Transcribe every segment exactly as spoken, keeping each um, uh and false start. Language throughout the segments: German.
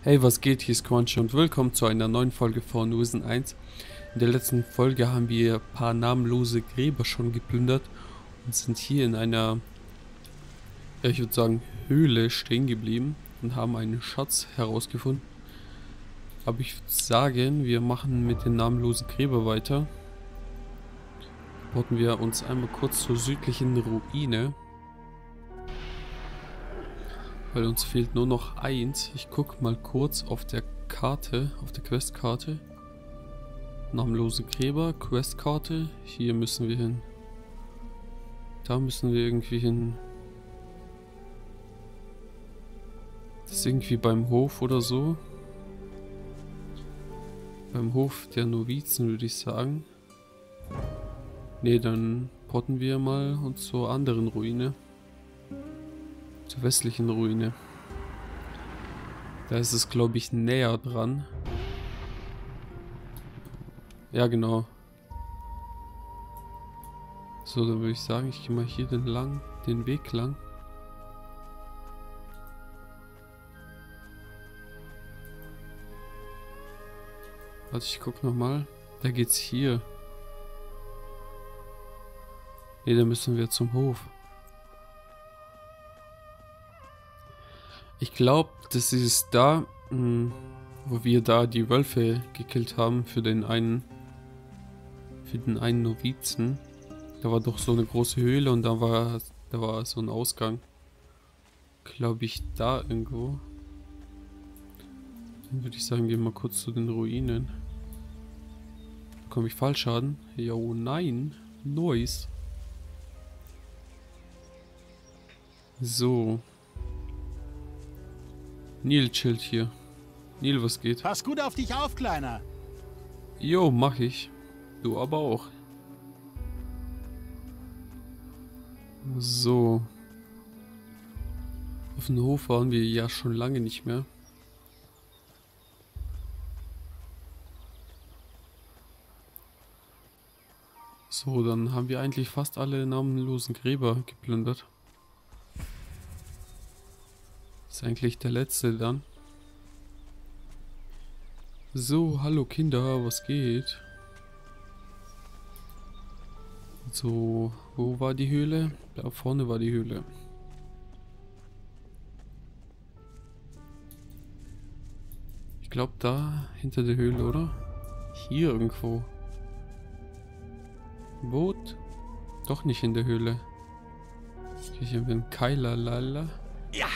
Hey, was geht? Hier ist Quanchi und willkommen zu einer neuen Folge von Risen eins. In der letzten Folge haben wir ein paar namenlose Gräber schon geplündert und sind hier in einer, ja, ich würde sagen, Höhle stehen geblieben und haben einen Schatz herausgefunden. Aber ich würde sagen, wir machen mit den namenlosen Gräber weiter. Porten wir uns einmal kurz zur südlichen Ruine. Weil uns fehlt nur noch eins. Ich gucke mal kurz auf der Karte, auf der Questkarte. Namenlose Gräber, Questkarte. Hier müssen wir hin. Da müssen wir irgendwie hin. Das ist irgendwie beim Hof oder so. Beim Hof der Novizen würde ich sagen. Ne, dann porten wir mal uns zur anderen Ruine. Zur westlichen Ruine. Da ist es, glaube ich, näher dran. Ja, genau. So, dann würde ich sagen, ich gehe mal hier den lang, den Weg lang. Warte, ich guck nochmal. Da geht's hier. Ne, da müssen wir zum Hof. Ich glaube, das ist da, mh, wo wir da die Wölfe gekillt haben für den einen, für den einen Novizen. Da war doch so eine große Höhle und da war, da war so ein Ausgang. Glaube ich, da irgendwo. Dann würde ich sagen, gehen wir mal kurz zu den Ruinen. Bekomme ich Fallschaden? Jo, nein. Nice. So. Neil chillt hier. Neil, was geht? Pass gut auf dich auf, Kleiner. Jo, mach ich. Du aber auch. So. Auf dem Hof waren wir ja schon lange nicht mehr. So, dann haben wir eigentlich fast alle namenlosen Gräber geplündert. Ist eigentlich der letzte dann. So, hallo Kinder, was geht? So, wo war die Höhle? Da vorne war die Höhle. Ich glaube da hinter der Höhle, oder? Hier irgendwo. Boot? Doch nicht in der Höhle. Ich habe einen Keiler, lala. Ja.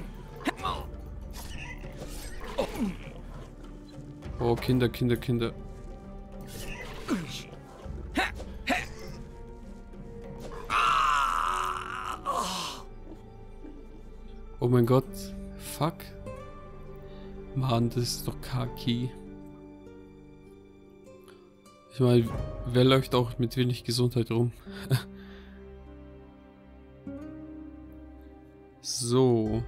Oh, Kinder, Kinder, Kinder. Oh mein Gott. Fuck. Mann, das ist doch Kaki. Ich meine, wer läuft auch mit wenig Gesundheit rum? So.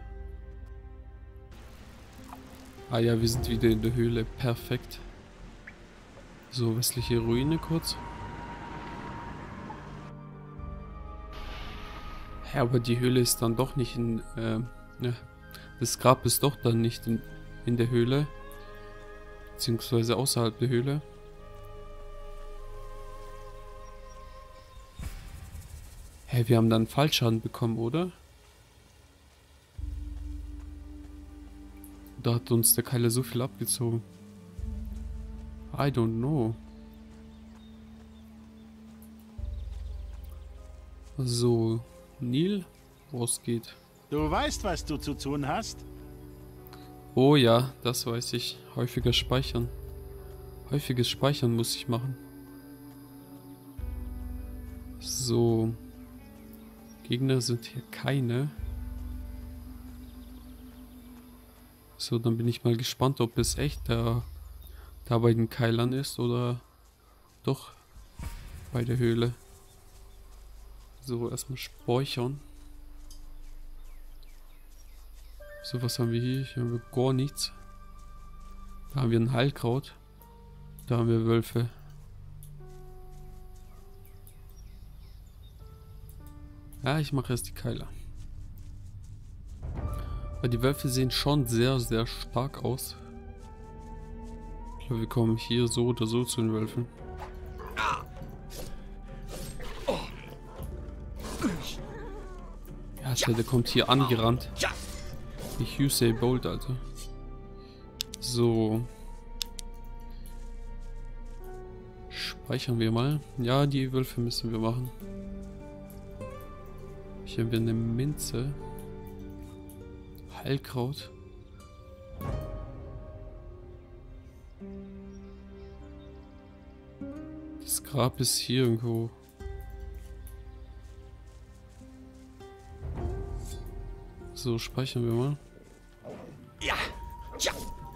Ah ja, wir sind wieder in der Höhle. Perfekt. So, westliche Ruine kurz. Ja, aber die Höhle ist dann doch nicht in... Äh, ja, das Grab ist doch dann nicht in, in der Höhle. Beziehungsweise außerhalb der Höhle. Hä, wir haben dann Fallschaden bekommen, oder? Da hat uns der Keiler so viel abgezogen. I don't know. So, Neil, was geht? Du weißt, was du zu tun hast? Oh ja, das weiß ich. Häufiger speichern. Häufiges Speichern muss ich machen. So. Gegner sind hier keine. So, dann bin ich mal gespannt, ob es echt da, da bei den Keilern ist oder doch bei der Höhle. So, erstmal speichern. So, was haben wir hier? Hier haben wir gar nichts. Da haben wir ein Heilkraut. Da haben wir Wölfe. Ja, ich mache erst die Keiler. Aber die Wölfe sehen schon sehr, sehr stark aus. Ich glaube, wir kommen hier so oder so zu den Wölfen. Ja, Alter, der kommt hier angerannt. Wie Usain Bolt, Alter. So. Speichern wir mal. Ja, die Wölfe müssen wir machen. Hier haben wir eine Minze. Heilkraut. Das Grab ist hier irgendwo. So, speichern wir mal. Ja. Ja.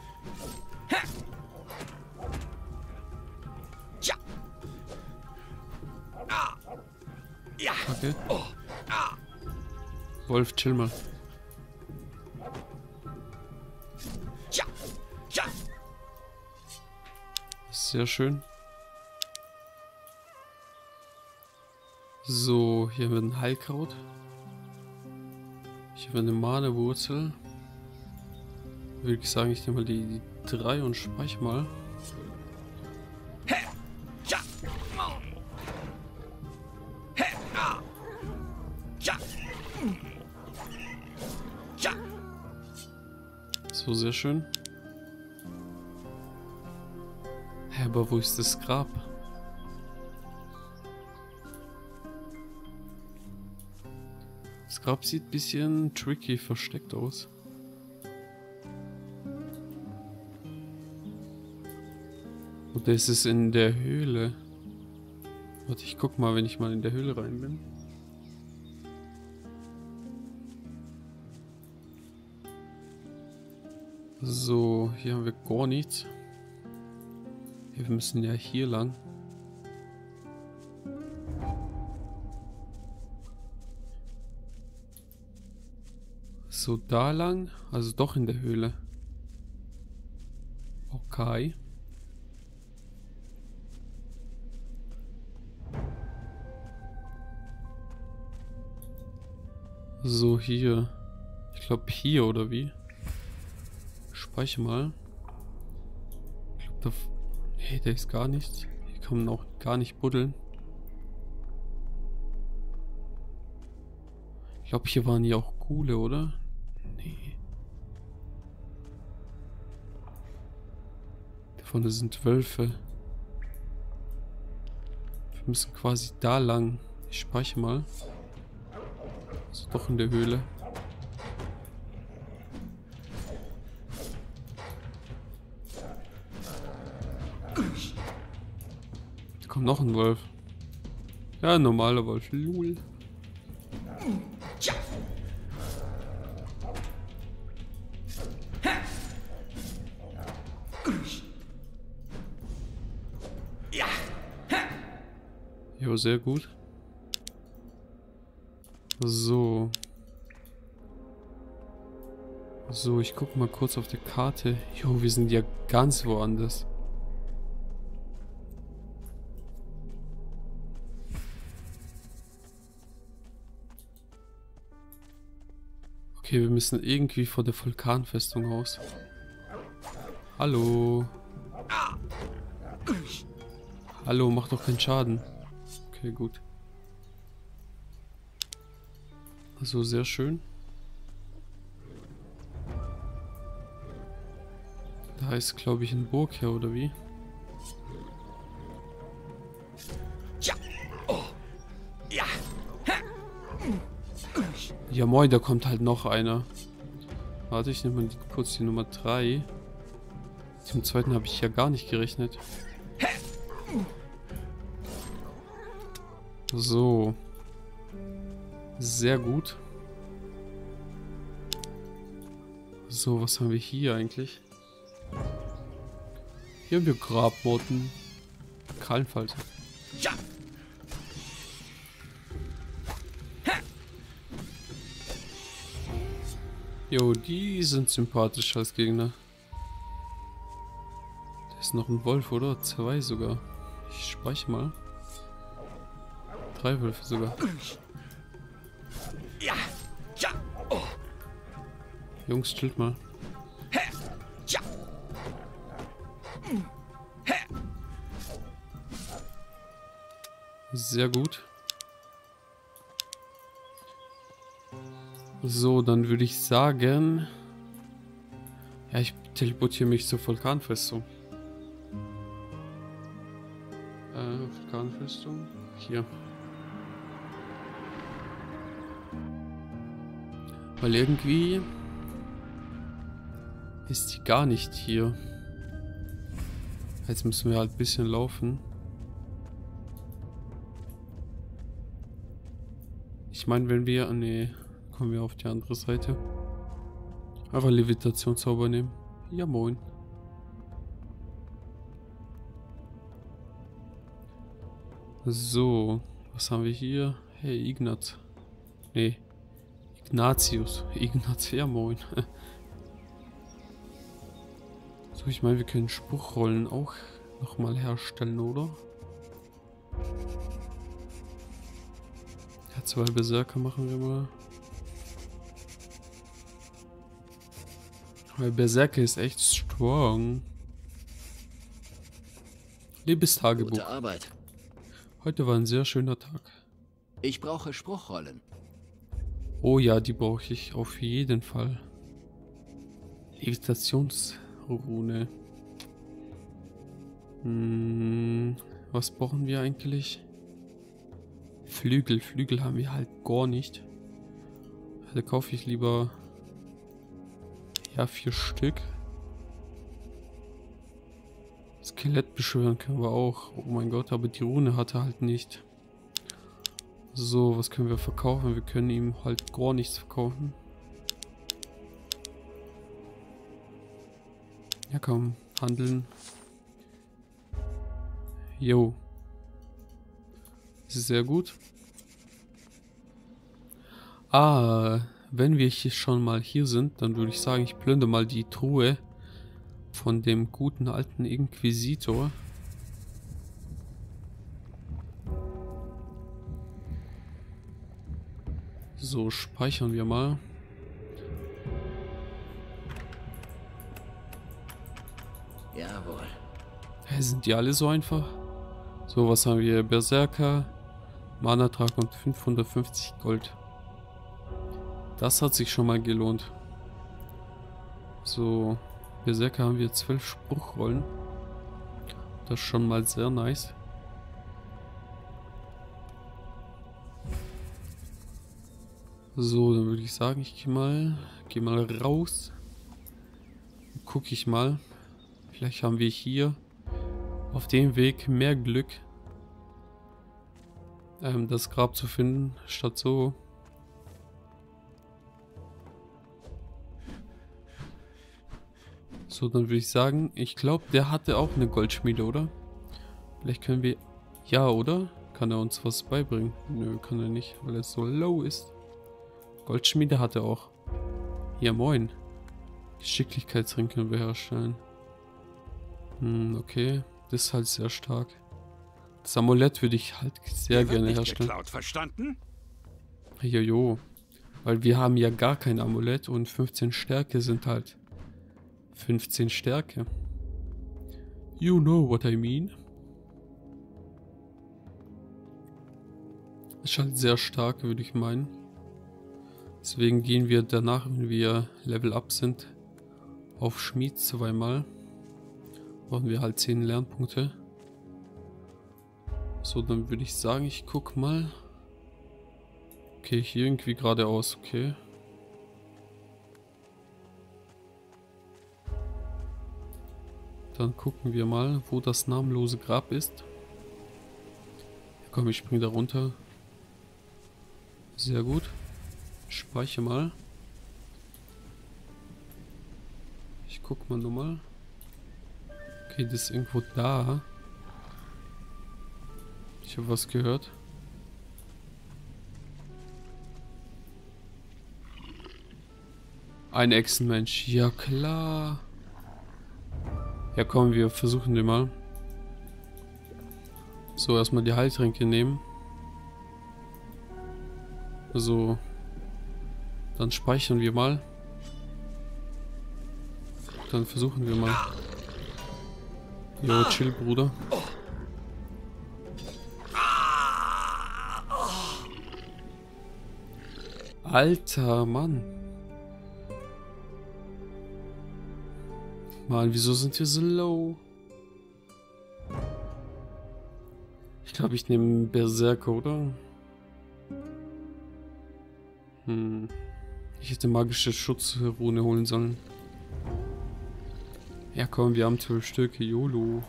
Ja. Ah. Ja. Okay. Oh. Ah. Wolf, chill mal. Ja. Ja. Sehr schön. So, hier haben wir ein Heilkraut. Hier haben wir eine Manewurzel. Würde ich sagen, ich nehme mal die, die drei und speichere mal. Ja. Ja. Ja. So, sehr schön. Hä, aber wo ist das Grab? Das Grab sieht ein bisschen tricky versteckt aus. Oder ist es in der Höhle? Warte, ich guck mal, wenn ich mal in der Höhle rein bin. So, hier haben wir gar nichts. Wir müssen ja hier lang. So, da lang. Also doch in der Höhle. Okay. So, hier. Ich glaube hier, oder wie? Speichere mal. Ich glaube, da... Hey, da ist gar nichts. Hier kann man auch gar nicht buddeln. Ich glaube, hier waren ja auch Ghule, oder? Nee. Da vorne sind Wölfe. Wir müssen quasi da lang. Ich speichere mal. Also doch in der Höhle. Da kommt noch ein Wolf. Ja, ein normaler Wolf. Lul. Jo, sehr gut. So. So, ich guck mal kurz auf die Karte. Jo, wir sind ja ganz woanders. Okay, wir müssen irgendwie vor der Vulkanfestung raus. Hallo. Hallo, mach doch keinen Schaden. Okay, gut. Also sehr schön. Da ist, glaube ich, ein Burgherr, oder wie? Ja. Oh. Ja. Ja moin, da kommt halt noch einer. Warte, ich nehme mal die, kurz die Nummer drei. Zum zweiten habe ich ja gar nicht gerechnet. So. Sehr gut. So, was haben wir hier eigentlich? Hier haben wir Grabmotten. Krallenfalter. Ja. Jo, die sind sympathisch als Gegner. Da ist noch ein Wolf, oder? Zwei sogar. Ich speichere mal. Drei Wölfe sogar. Ja. Ja. Oh. Jungs, chillt mal. Ja. Sehr gut. So, dann würde ich sagen... Ja, ich teleportiere mich zur Vulkanfestung. Äh, Vulkanfestung? Hier. Weil irgendwie... ist die gar nicht hier. Jetzt müssen wir halt ein bisschen laufen. Ich meine, wenn wir... Nee, kommen wir auf die andere Seite. Einfach Levitationszauber nehmen. Ja, moin. So, was haben wir hier? Hey, Ignaz. Nee, Ignatius. Ignaz, ja, moin. So, ich meine, wir können Spruchrollen auch nochmal herstellen, oder? Ja, zwei Berserker machen wir mal. Weil Berserker ist echt strong. Liebes Tagebuch. Gute Arbeit. Heute war ein sehr schöner Tag. Ich brauche Spruchrollen. Oh ja, die brauche ich auf jeden Fall. Levitationsrune. Hm, was brauchen wir eigentlich? Flügel. Flügel haben wir halt gar nicht. Da kaufe ich lieber... Ja, vier Stück. Skelett beschwören können wir auch. Oh mein Gott, aber die Rune hat er halt nicht. So, was können wir verkaufen? Wir können ihm halt gar nichts verkaufen. Ja komm, handeln. Jo. Das ist sehr gut. Ah, wenn wir hier schon mal hier sind, dann würde ich sagen, ich plündere mal die Truhe von dem guten alten Inquisitor. So, speichern wir mal. Jawohl. Hä, sind die alle so einfach? So, was haben wir? Berserker, Mana-Trag und fünfhundertfünfzig Gold. Das hat sich schon mal gelohnt. So, Berserker haben wir zwölf Spruchrollen. Das ist schon mal sehr nice. So, dann würde ich sagen, ich gehe mal, gehe mal raus. Gucke ich mal. Vielleicht haben wir hier auf dem Weg mehr Glück, ähm, das Grab zu finden, statt so. So, dann würde ich sagen, ich glaube, der hatte auch eine Goldschmiede, oder? Vielleicht können wir... Ja, oder? Kann er uns was beibringen? Nö, kann er nicht, weil er so low ist. Goldschmiede hat er auch. Ja, moin. Geschicklichkeitsring können wir herstellen. Hm, okay. Das ist halt sehr stark. Das Amulett würde ich halt sehr gerne herstellen. Geklaut, verstanden? Jojo. Weil wir haben ja gar kein Amulett und fünfzehn Stärke sind halt fünfzehn Stärke. You know what I mean. Ist halt sehr stark, würde ich meinen. Deswegen gehen wir danach, wenn wir Level Up sind, auf Schmied zweimal. Brauchen wir halt zehn Lernpunkte. So, dann würde ich sagen, ich guck mal. Okay, hier irgendwie geradeaus, okay. Dann gucken wir mal, wo das namenlose Grab ist. Ja, komm, ich spring da runter. Sehr gut. Speichere mal. Ich guck mal nochmal. Okay, das ist irgendwo da. Ich habe was gehört. Ein Echsenmensch. Ja klar. Ja komm, wir versuchen den mal. So, erstmal die Heiltränke nehmen. So. Dann speichern wir mal. dann versuchen wir mal. Jo, chill, Bruder. Alter, Mann. Mann, wieso sind wir so low? Ich glaube, ich nehme Berserker, oder? Hm. Ich hätte magische Schutzrune holen sollen. Ja komm, wir haben zwölf Stücke, YOLO.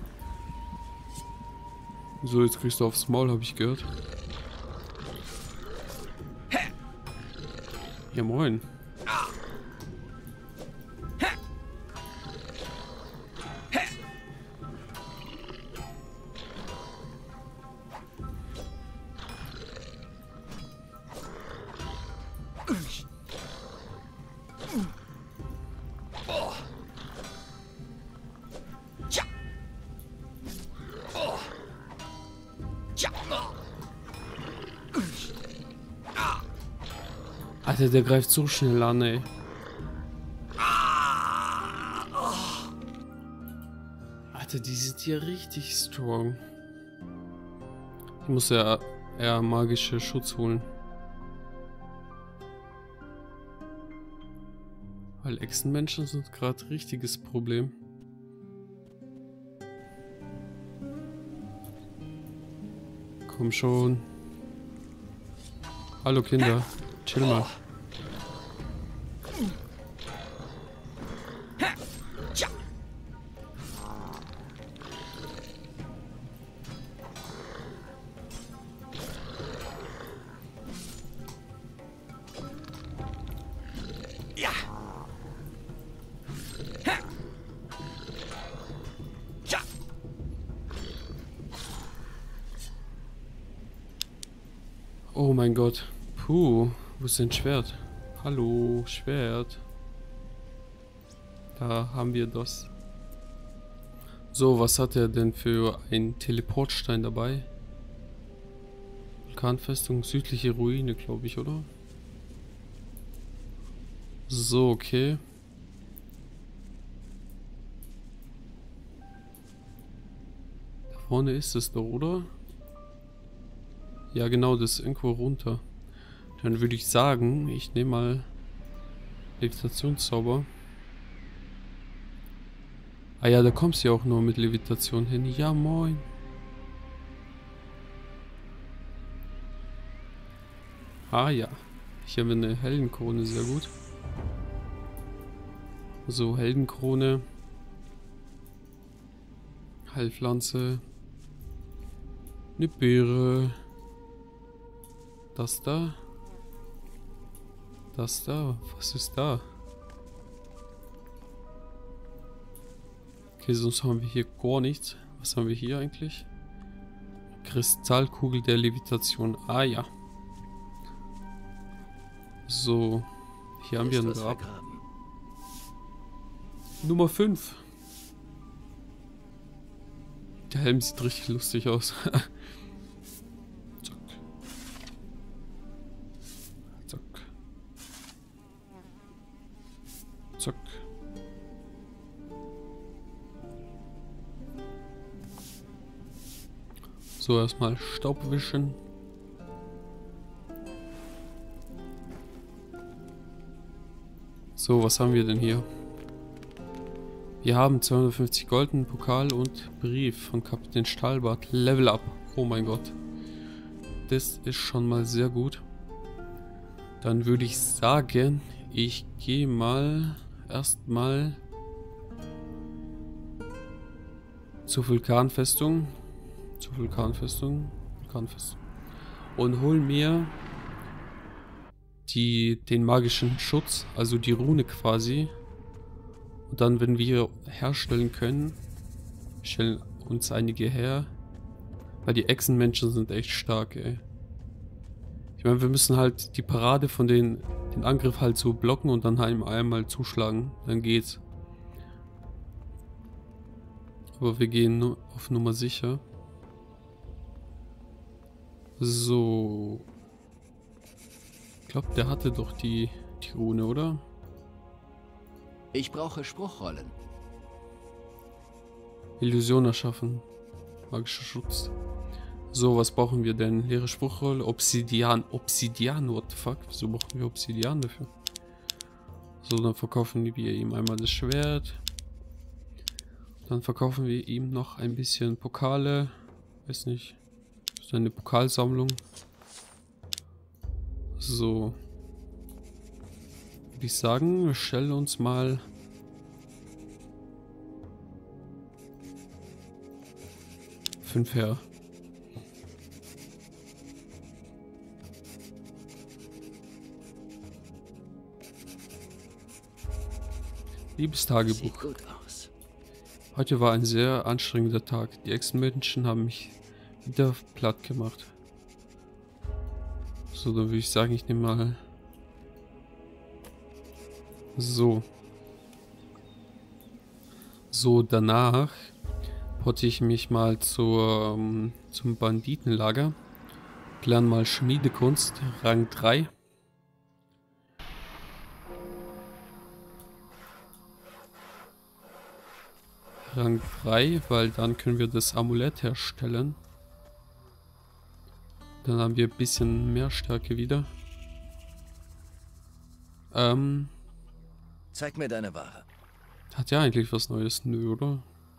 So, jetzt kriegst du aufs Maul, habe ich gehört. Ja moin. Alter, der greift so schnell an, ey. Alter, die sind hier richtig strong. Ich muss ja eher magische Schutz holen. Weil Echsenmenschen sind gerade richtiges Problem. Komm schon. Hallo Kinder. Chill mal. Oh mein Gott. Puh, wo ist denn Schwert? Hallo, Schwert. Da haben wir das. So, was hat er denn für einen Teleportstein dabei? Vulkanfestung, südliche Ruine, glaube ich, oder? So, okay. Da vorne ist es doch, oder? Ja, genau, das ist irgendwo runter. Dann würde ich sagen, ich nehme mal Levitationszauber. Ah ja, da kommst du ja auch nur mit Levitation hin. Ja, moin. Ah ja. Ich habe eine Heldenkrone, sehr gut. So, Heldenkrone. Heilpflanze. Eine Beere. Das da. Das da. Was ist da? Okay, sonst haben wir hier gar nichts. Was haben wir hier eigentlich? Kristallkugel der Levitation. Ah ja. So. Hier haben wir ein Grab. Nummer fünf. Der Helm sieht richtig lustig aus. Zack. Zack. Zack. So, erstmal Staub wischen. So, was haben wir denn hier? Wir haben zweihundertfünfzig Golden, Pokal und Brief von Kapitän Stahlbart. Level up. Oh mein Gott. Das ist schon mal sehr gut. Dann würde ich sagen, ich gehe mal erstmal zur Vulkanfestung. Zur Vulkanfestung. Vulkanfestung. Und hol mir die, den magischen Schutz, also die Rune quasi. Und dann, wenn wir herstellen können, stellen uns einige her. Weil die Echsenmenschen sind echt stark, ey. Ich meine, wir müssen halt die Parade von den, den Angriff halt so blocken und dann halt einmal zuschlagen. Dann geht's. Aber wir gehen nur auf Nummer sicher. So. Ich glaube, der hatte doch die, die Rune, oder? Ich brauche Spruchrollen. Illusion erschaffen. Magischer Schutz. So, was brauchen wir denn? Leere Spruchrolle. Obsidian. Obsidian, what the fuck? Wieso brauchen wir Obsidian dafür? So, dann verkaufen wir ihm einmal das Schwert. Dann verkaufen wir ihm noch ein bisschen Pokale. Weiß nicht. Seine Pokalsammlung. So. Würde ich sagen, wir stellen uns mal fünf her. Liebes Tagebuch. Sieht gut aus. Heute war ein sehr anstrengender Tag. Die Ex-Menschen haben mich wieder platt gemacht. So, dann würde ich sagen, ich nehme mal so. So, danach porte ich mich mal zur, um, zum Banditenlager. Lerne mal Schmiedekunst, Rang drei. Rang drei, weil dann können wir das Amulett herstellen. Dann haben wir ein bisschen mehr Stärke wieder. Ähm. Zeig mir deine Ware. Hat ja eigentlich was Neues? Nö, oder?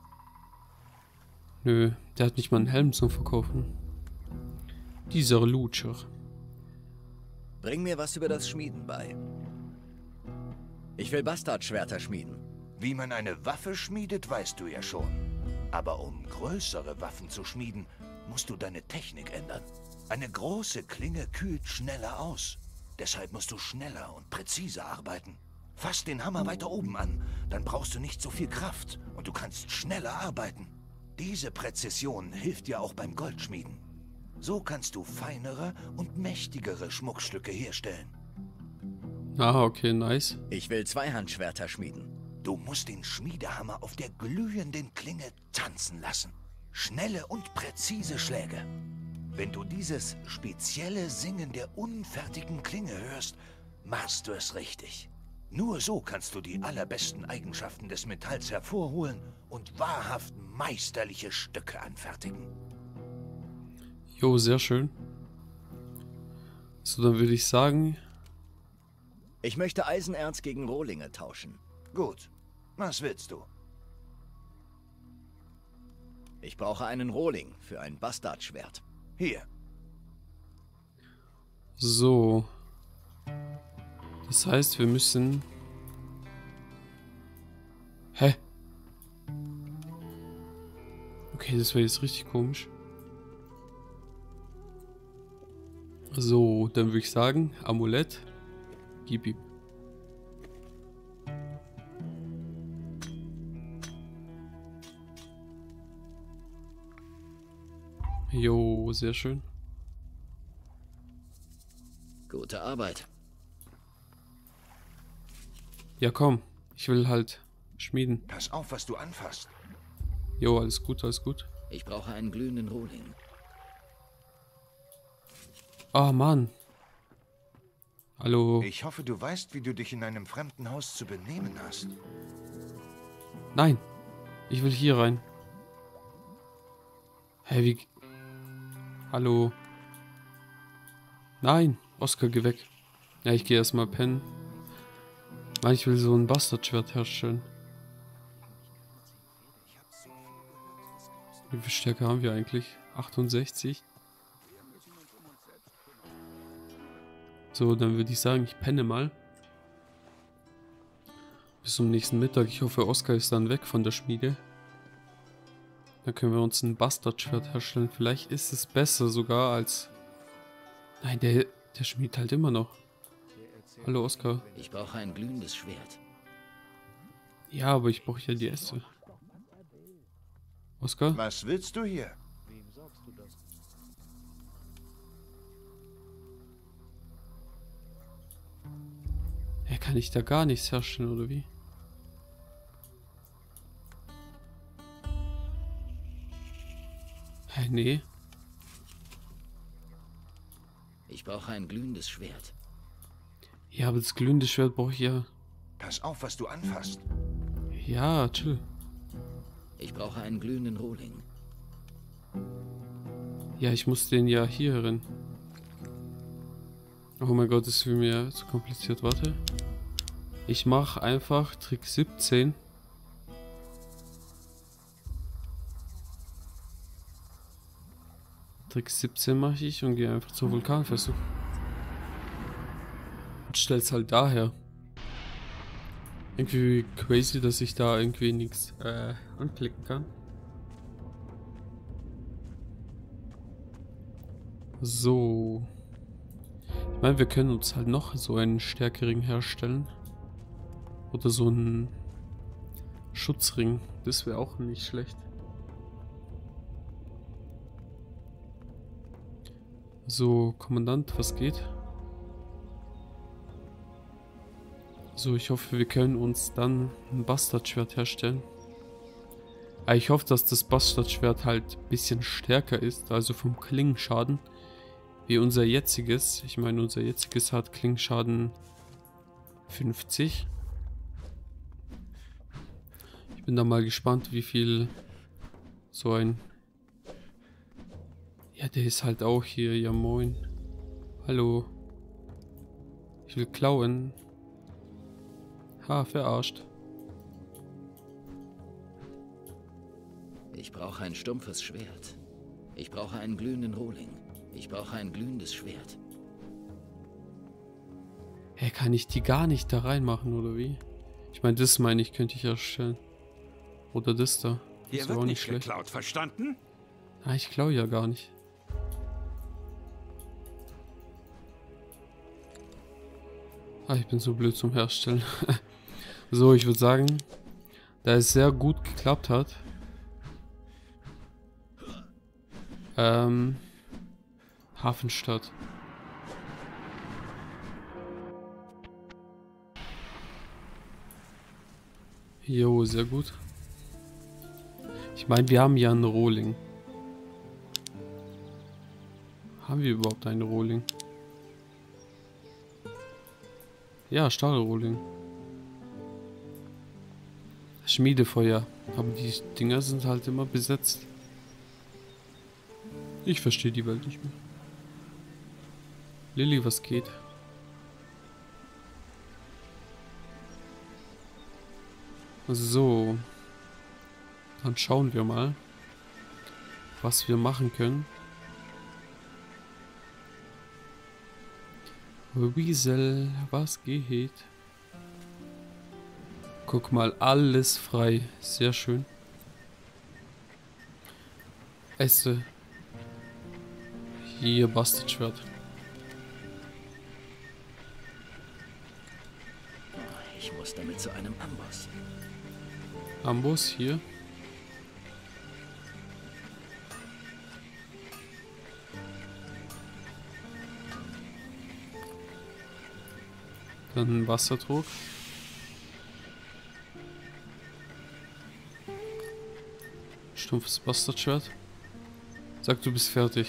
Nö, der hat nicht mal einen Helm zum Verkaufen. Dieser Lutscher. Bring mir was über das Schmieden bei. Ich will Bastardschwerter schmieden. Wie man eine Waffe schmiedet, weißt du ja schon. Aber um größere Waffen zu schmieden, musst du deine Technik ändern. Eine große Klinge kühlt schneller aus. Deshalb musst du schneller und präziser arbeiten. Fass den Hammer weiter oben an, dann brauchst du nicht so viel Kraft und du kannst schneller arbeiten. Diese Präzision hilft dir auch beim Goldschmieden. So kannst du feinere und mächtigere Schmuckstücke herstellen. Ah, okay, nice. Ich will Zweihandschwerter schmieden. Du musst den Schmiedehammer auf der glühenden Klinge tanzen lassen. Schnelle und präzise Schläge. Wenn du dieses spezielle Singen der unfertigen Klinge hörst, machst du es richtig. Nur so kannst du die allerbesten Eigenschaften des Metalls hervorholen und wahrhaft meisterliche Stücke anfertigen. Jo, sehr schön. So, dann würde ich sagen... Ich möchte Eisenerz gegen Rohlinge tauschen. Gut. Was willst du? Ich brauche einen Rohling für ein Bastardschwert. Hier. So. Das heißt, wir müssen... Hä? Okay, das wäre jetzt richtig komisch. So, dann würde ich sagen, Amulett. Gib ihm. Jo, sehr schön. Gute Arbeit. Ja, komm. Ich will halt schmieden. Pass auf, was du anfasst. Jo, alles gut, alles gut. Ich brauche einen glühenden Rohling. Ah, Mann. Hallo. Ich hoffe, du weißt, wie du dich in einem fremden Haus zu benehmen hast. Nein. Ich will hier rein. Hä, wie... Hallo. Nein. Oskar, geh weg. Ja, ich gehe erstmal pennen. Nein, ich will so ein Bastardschwert herstellen. Wie viel Stärke haben wir eigentlich? achtundsechzig. So, dann würde ich sagen, ich penne mal. Bis zum nächsten Mittag. Ich hoffe, Oskar ist dann weg von der Schmiede. Dann können wir uns ein Bastardschwert herstellen. Vielleicht ist es besser sogar als... Nein, der, der schmiedet halt immer noch. Hallo, Oskar. Ich brauche ein glühendes Schwert. Ja, aber ich brauche ja die Äste. Oskar? Was willst du hier? Ja, kann ich da gar nichts herstellen, oder wie? Hä, nee. Ich brauche ein glühendes Schwert. Ja, aber das glühende Schwert brauche ich ja... Pass auf, was du anfasst. Ja, chill. Ich brauche einen glühenden Rohling. Ja, ich muss den ja hier rein. Oh mein Gott, das ist für mir zu kompliziert. Warte. Ich mache einfach Trick siebzehn. Trick siebzehn mache ich und gehe einfach zur Vulkanfestung. Und stell's halt daher. Irgendwie crazy, dass ich da irgendwie nichts äh, anklicken kann. So. Ich meine, wir können uns halt noch so einen stärkeren herstellen. Oder so einen Schutzring. Das wäre auch nicht schlecht. So, Kommandant, was geht? So, ich hoffe, wir können uns dann ein Bastardschwert herstellen. Aber ich hoffe, dass das Bastardschwert halt ein bisschen stärker ist, also vom Klingenschaden, wie unser jetziges. Ich meine, unser jetziges hat Klingenschaden fünfzig. Ich bin da mal gespannt, wie viel so ein... Ja, der ist halt auch hier. Ja, moin. Hallo. Ich will klauen. Ha, verarscht. Ich brauche ein stumpfes Schwert. Ich brauche einen glühenden Rohling. Ich brauche ein glühendes Schwert. Hey, kann ich die gar nicht da reinmachen, oder wie? Ich meine, das meine ich, könnte ich erstellen. Oder das da. Das Hier ist wird auch nicht nicht schlecht. geklaut, verstanden? Ah, ich klaue ja gar nicht. Ah, ich bin so blöd zum Herstellen. So, ich würde sagen, da es sehr gut geklappt hat, ähm, Hafenstadt. Jo, sehr gut. Ich meine, wir haben ja einen Rohling. Haben wir überhaupt einen Rohling? Ja, Stahlrohling. Schmiedefeuer. Aber die Dinger sind halt immer besetzt. Ich verstehe die Welt nicht mehr. Lilly, was geht? So. Dann schauen wir mal, was wir machen können. Weasel, was geht? Guck mal, alles frei. Sehr schön. Esse. Hier, Bastardschwert. Ich muss damit zu einem Amboss. Amboss hier. Dann ein Wassertrog. Stumpfes Bastardschwert. Sag, du bist fertig.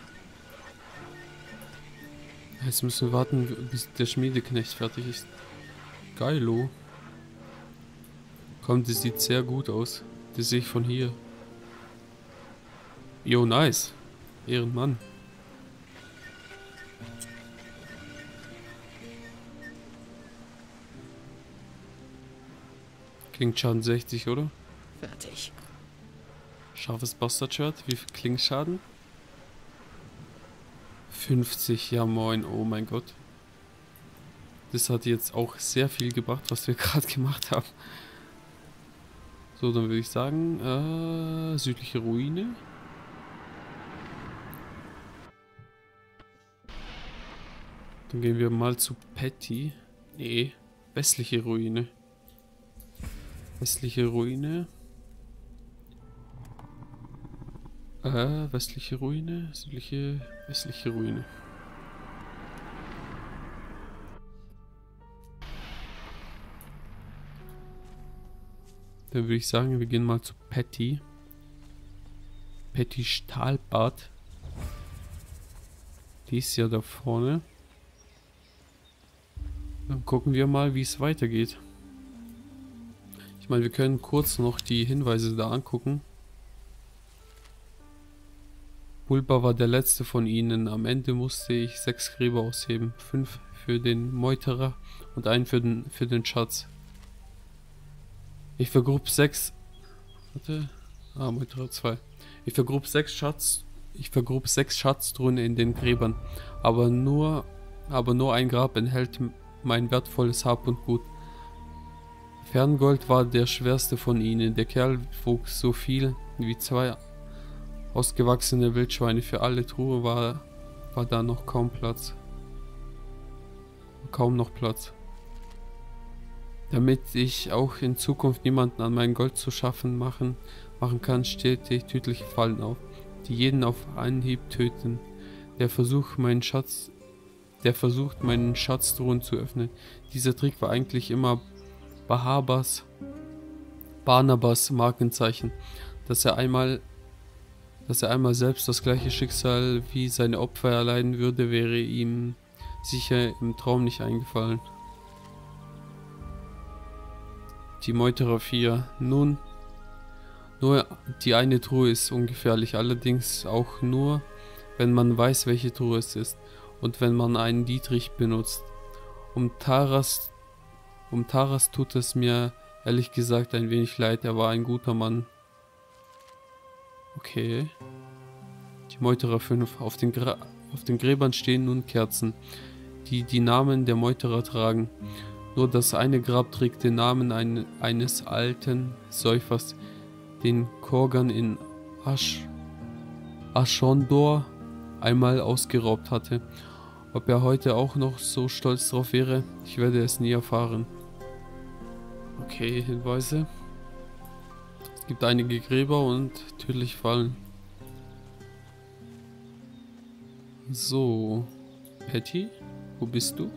Jetzt müssen wir warten, bis der Schmiedeknecht fertig ist. Geilo. Komm, das sieht sehr gut aus. Das sehe ich von hier. Jo, nice. Ehrenmann. Klingt Schaden sechzig, oder? Fertig. Scharfes Bastardschwert. Wie viel Klingschaden? fünfzig, ja moin, oh mein Gott. Das hat jetzt auch sehr viel gebracht, was wir gerade gemacht haben. So, dann würde ich sagen, äh, südliche Ruine. Dann gehen wir mal zu Patty. Nee, westliche Ruine. Westliche Ruine. Äh, westliche Ruine, südliche, westliche Ruine. Dann würde ich sagen, wir gehen mal zu Patty. Patty Stahlbad. Die ist ja da vorne. Dann gucken wir mal, wie es weitergeht. Ich meine, wir können kurz noch die Hinweise da angucken. Bulba war der letzte von ihnen. Am Ende musste ich sechs Gräber ausheben. Fünf für den Meuterer und einen für den, für den Schatz. Ich vergrub sechs... Warte... Ah, Meuterer zwei. Ich vergrub sechs Schatz... Ich vergrub sechs Schatztruhen in den Gräbern. Aber nur... Aber nur ein Grab enthält mein wertvolles Hab und Gut. Ferngold war der schwerste von ihnen. Der Kerl wog so viel wie zwei ausgewachsene Wildschweine. Für alle Truhe war, war da noch kaum Platz. Kaum noch Platz. Damit ich auch in Zukunft niemanden an mein Gold zu schaffen machen, machen kann, stellte ich tödliche Fallen auf, die jeden auf Anhieb töten. Der Versuch, meinen Schatz, der versucht, meinen Schatztruhen zu öffnen. Dieser Trick war eigentlich immer Bahabas, Barnabas Markenzeichen, dass er einmal, dass er einmal selbst das gleiche Schicksal wie seine Opfer erleiden würde, wäre ihm sicher im Traum nicht eingefallen. Die Meuterer vier. Nun, nur die eine Truhe ist ungefährlich, allerdings auch nur, wenn man weiß, welche Truhe es ist und wenn man einen Dietrich benutzt. Um Taras, um Taras tut es mir ehrlich gesagt ein wenig leid, er war ein guter Mann. Okay. Die Meuterer fünf. Auf den, Gra auf den Gräbern stehen nun Kerzen, die die Namen der Meuterer tragen. Nur das eine Grab trägt den Namen ein, eines alten Säufers, den Korgan in Asch, Aschondor einmal ausgeraubt hatte. Ob er heute auch noch so stolz drauf wäre, ich werde es nie erfahren. Okay, Hinweise. Es gibt einige Gräber und tödliche Fallen. So, Patty, wo bist du?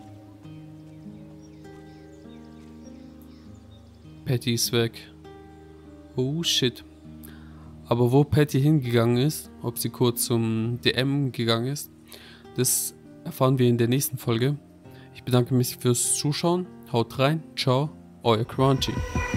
Patty ist weg. Oh shit. Aber wo Patty hingegangen ist, ob sie kurz zum D M gegangen ist, das erfahren wir in der nächsten Folge. Ich bedanke mich fürs Zuschauen. Haut rein. Ciao. Euer Crunchy.